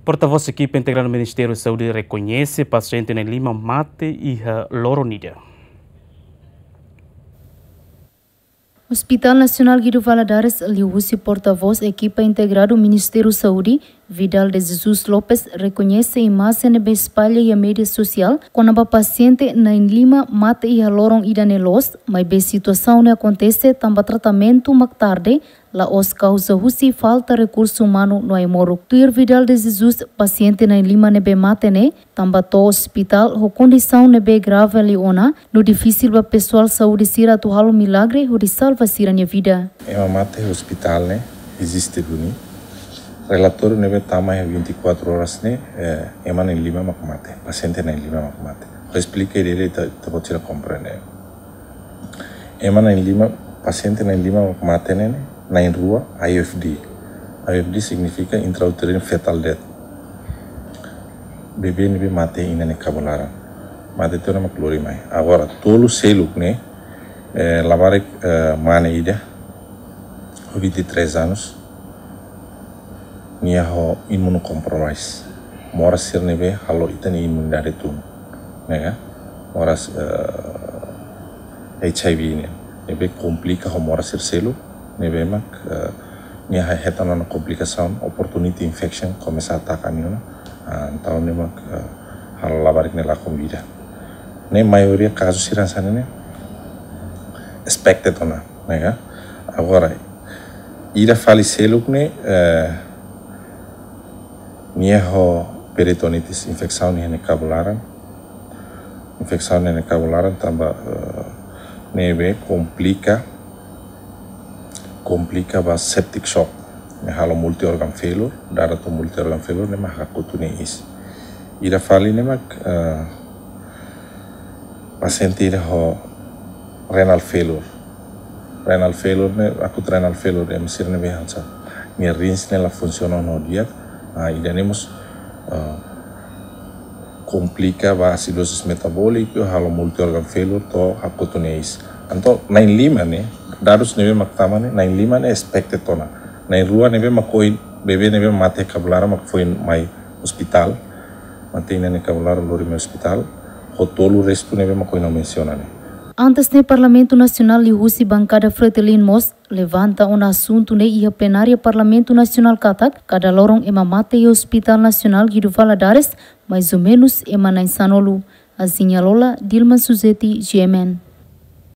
Porta-voz equipe integrada do Ministério da Saúde reconhece paciente em Lima mate e Loronida. Hospital Nacional Guido Valadares liusi porta-voz equipa integrada do Ministério da Saúde, Vidal de Jesus Lopes, reconhece a imagem que espalha e a mídia social quando a paciente na Lima mate e Lorong idanelos, mas a situação não acontece também tratamento mais tarde, lá os causa husi falta recurso humano no Aimoro. Tuir Vidal de Jesus, paciente na Lima nebe mate ne, também to hospital, a condição nebe grave leona, no difícil para pessoal saúde sira tu halo milagre, o de salva sira minha vida. É uma mate hospital né, existe buni. Relatório nebe tama 24 horas né, é uma em Lima mate, paciente na Lima mate. Eu expliquei ele te pode compreender. É uma em Lima, paciente na Lima mate né. Na rua, IFD. IFD significa intrauterine fetal death. Bebê nebe mate ina ne kabularan. Mate teu nama klori mai. Agora, tolo seluk né, lavarek mane ida, 23 anos, nia ho imunocompromise. Mora ser nebe halo itani imunidade tu, né? Mora HIV né, nebe complica ho mora ser seluk. Nebe mak nia hetana na complicação opportunity infection começa a atacar niuna então ne mak hal labarik ne la comida ne maioria casos sirança ne expected ona né agora ira faleceu ne nia ho peritonitis infecção ne cabularan tamba nebe complica ba septic shock ne halo multi organ failure dara to multi organ failure ne mah kutune is ira fali ne mak paciente ira ho renal failure ne akut renal failure ne misir ne behansa ne rins ne la funciona no dia ida nemos complica ba acidosis metabólica halo multi organ failure to akutune is anto na in Lima ne dados nebe maktama ne na Lima ne expected tona na rua nebe makoi bebe nebe mate kabulara mak foi mai hospital mate ne kabulara lori meu hospital hotolu resto nebe makoi não menciona ne. Antes do Parlamento Nacional de Rússia, bancada Fretilin Mos levanta um assunto ne ia plenária Parlamento Nacional Katak, cada lorong ema mate e Hospital Nacional Guido Valadares, mais ou menos ema na Insanolu. Assim, Lola, Dilma Suzeti, GMN.